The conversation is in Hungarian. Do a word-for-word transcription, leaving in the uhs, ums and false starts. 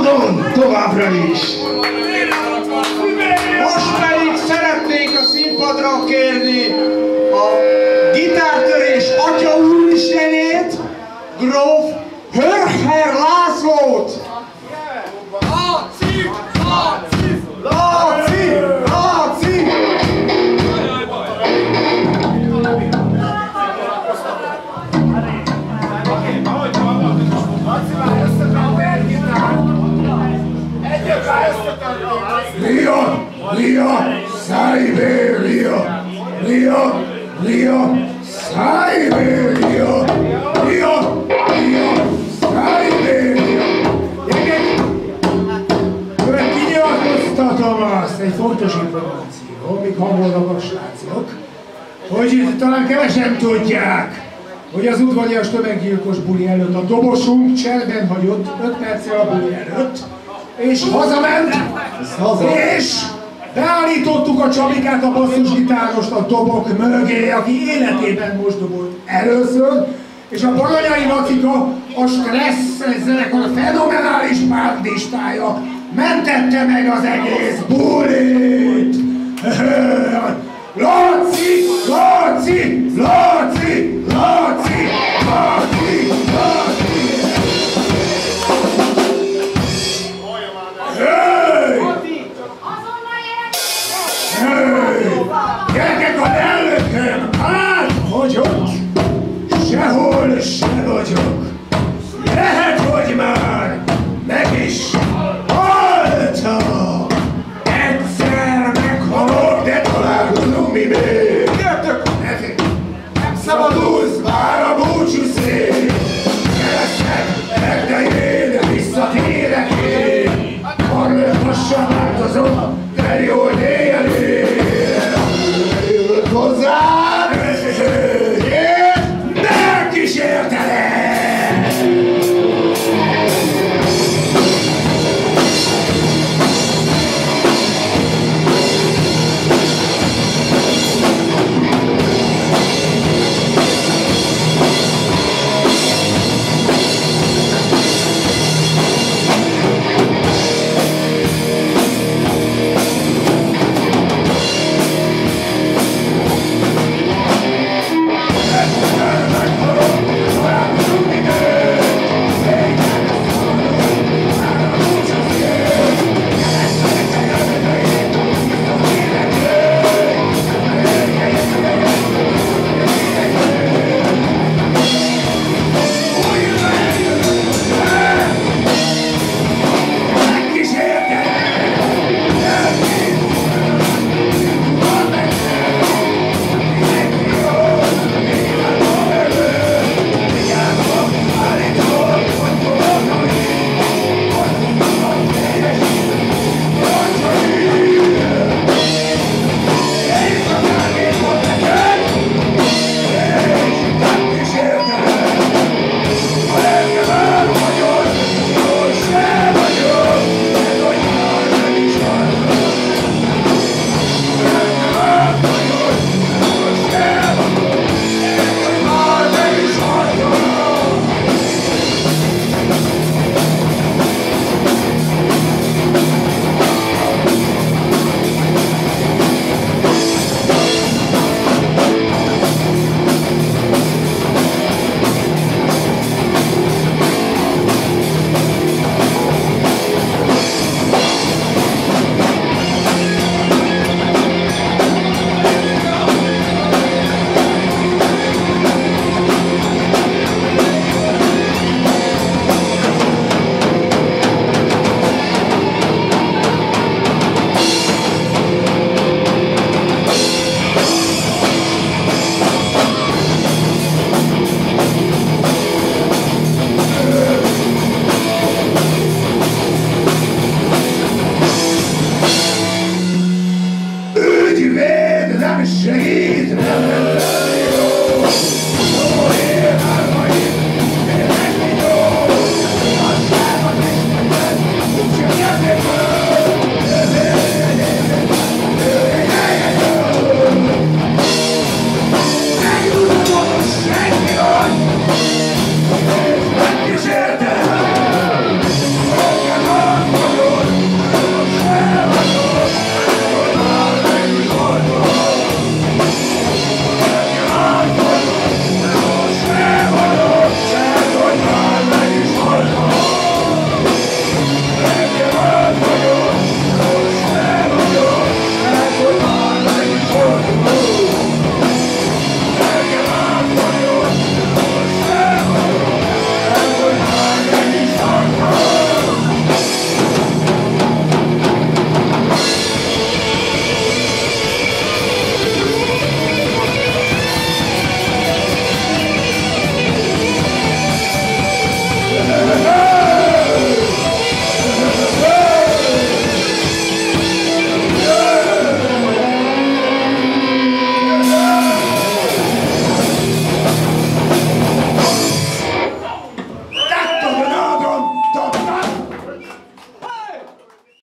színpadon továbbra is. Most pedig szeretnék a színpadra kérni a gitártörés atya úristenét, gróf Hörher Lászlót. Láci! Láci! Láci! Láci! Lia! Lia! Siberia! Lia! Lia! Siberia! Lia! Lia! Siberia! Gyerekek, kinyilatkoztatom azt, egy fontos információ, még hamarabb a srácok, hogy talán kevesen tudják, hogy az udvarias tömeggyilkos buli előtt a dobosunk cserben hagyott öt perccel a buli előtt, és hazament, és beállítottuk a Csabikát, a basszusgitárost a dobok mögé, aki életében most dobolt először, és a Baranyai Lacika, a Stressz zenekar fenomenális párdistája mentette meg az egész bulit! Laci! Laci! Laci! Laci! Laci!